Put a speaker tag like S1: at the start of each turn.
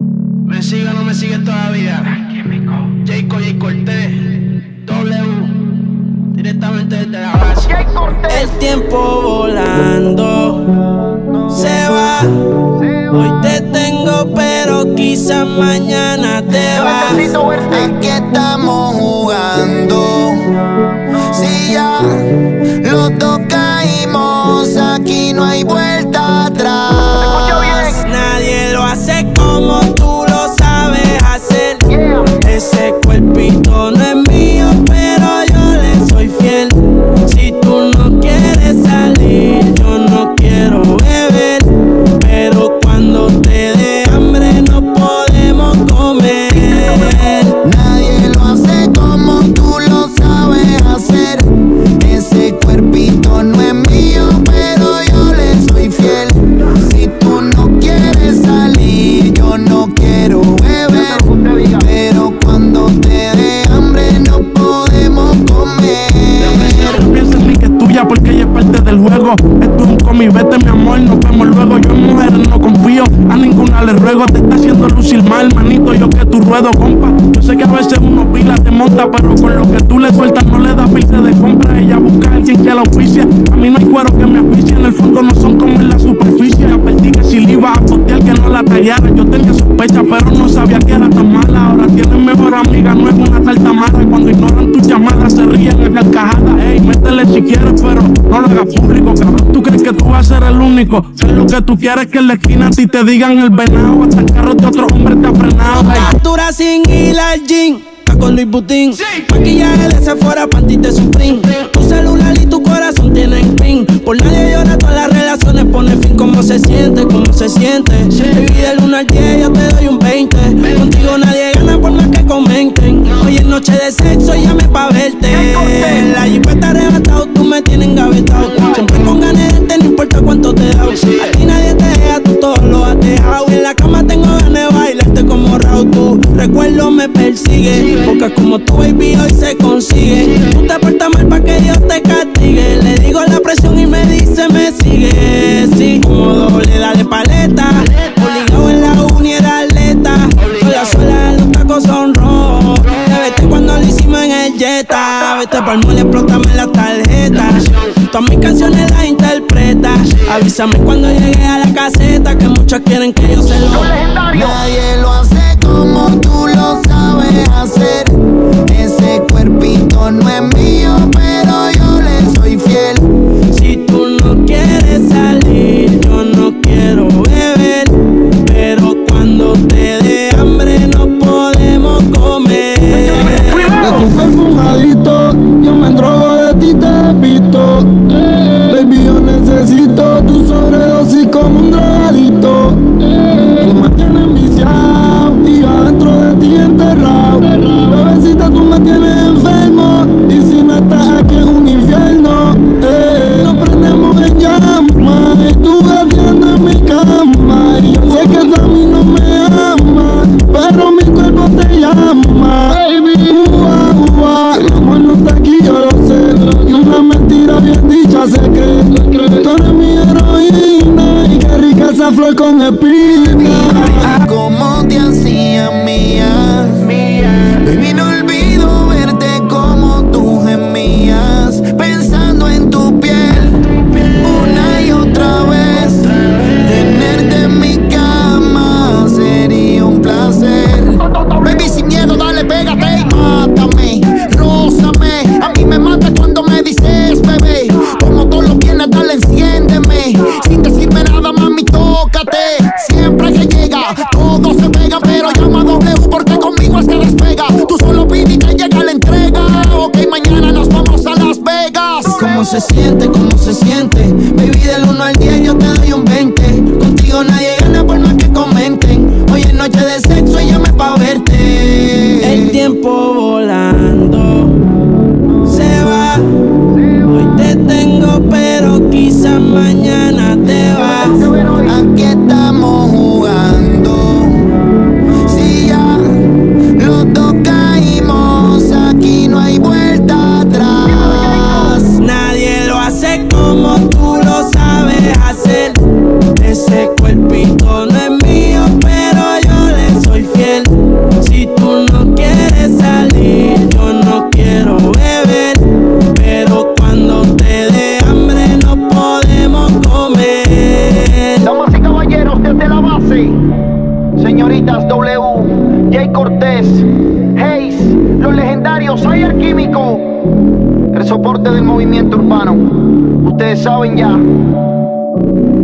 S1: ¿Me sigue o no me sigue todavía? Jayco, Jay Cortés, W, directamente desde la base.
S2: El tiempo volando se va. Hoy te tengo, pero quizás mañana te vas.
S3: Aquí estamos jugando. Si ya los dos caímos, aquí no hay vuelta atrás.
S2: Nadie lo hace como tú lo sabes hacer. Ese cuerpito no es mío, pero yo le soy fiel. Si tú no quieres salir, yo no quiero beber. Pero cuando te dé hambre no podemos comer.
S3: Nadie lo hace como tú lo sabes hacer. Ese cuerpito no es mío, pero yo le soy fiel. Si tú no quieres salir, yo no quiero beber. Pero cuando te dé hambre no podemos comer.
S4: No pienses ni que es tuya porque ella es parte del juego. Esto es un cómic, vete mi amor, nos vemos luego. Yo en mujeres no confío, a ninguna le ruego. Te está haciendo lucir mal, manito, yo que tu ruedo, compa. Yo sé que a veces uno pila te monta, pero con lo que tú le sueltas no le da pizza de compra. Ella busca a alguien que la auspicia. A mí no hay cuero que me auspicie, en el fondo no son como en la superficie. Advertí que si le iba a postear que no la tallara. Yo tenía sospecha, pero no sabía que era tan mala. Ahora tienes mejor amiga, no es una tartamara. Cuando ignoran tus llamadas se ríen en carcajada. Ey, métele si quieres, pero no lo hagas público, cabrón. Tú crees que tú vas a ser el único. Si lo que tú quieres es que en la esquina a ti te digan el venado. Hasta el carro de otro hombre te ha frenado.
S2: Altura sin ir al gym, con Luis Butín. Maquillaje de Sephora, panty de Supreme. Tu celular y tu corazón tienen pin. Por nadie llora, todas las relaciones pone fin. ¿Cómo se siente? ¿Cómo se siente? Baby, del 1 al 10 yo te doy un 20. Contigo nadie gana por más que comenten. Hoy es noche de sexo, llame pa' verte. La jipeta arrebatado, tú me tienes engavetado. Siempre con ganas de verte, no importa cuánto te da. A ti nadie te deja, tú todo lo has dejado. En la cama tengo ganas de bailarte como Raúl. Tu recuerdo me persigue, porque como tu baby hoy se consigue. Tú te portas mal pa' que Dios te castigue. Le digo la presión y me dice me sigue. Sí, como doble, dale paleta. Obligado en la uni era atleta. Sola sola, los tacos son rojos. Te vete cuando lo hicimos en el Jetta. Vete pa'l mall, explótame la tarjeta. Todas mis canciones las interpreta. Avísame cuando llegue a la caseta, que muchos quieren que yo se lo.
S3: Nadie lo hace como tú lo sabes hacer. Ese cuerpito no es mío, pero yo le soy fiel.
S2: Si tú no quieres salir, yo no quiero beber. Pero cuando te dé hambre no podemos comer.
S4: De tu cuerpo mojadito, yo me drogo de ti, te he visto. Baby, yo necesito tu sobredosis como un drogadito. Tú me tienes mi
S3: Cortés, Hayes, los legendarios, soy el químico. El soporte del movimiento urbano. Ustedes saben ya.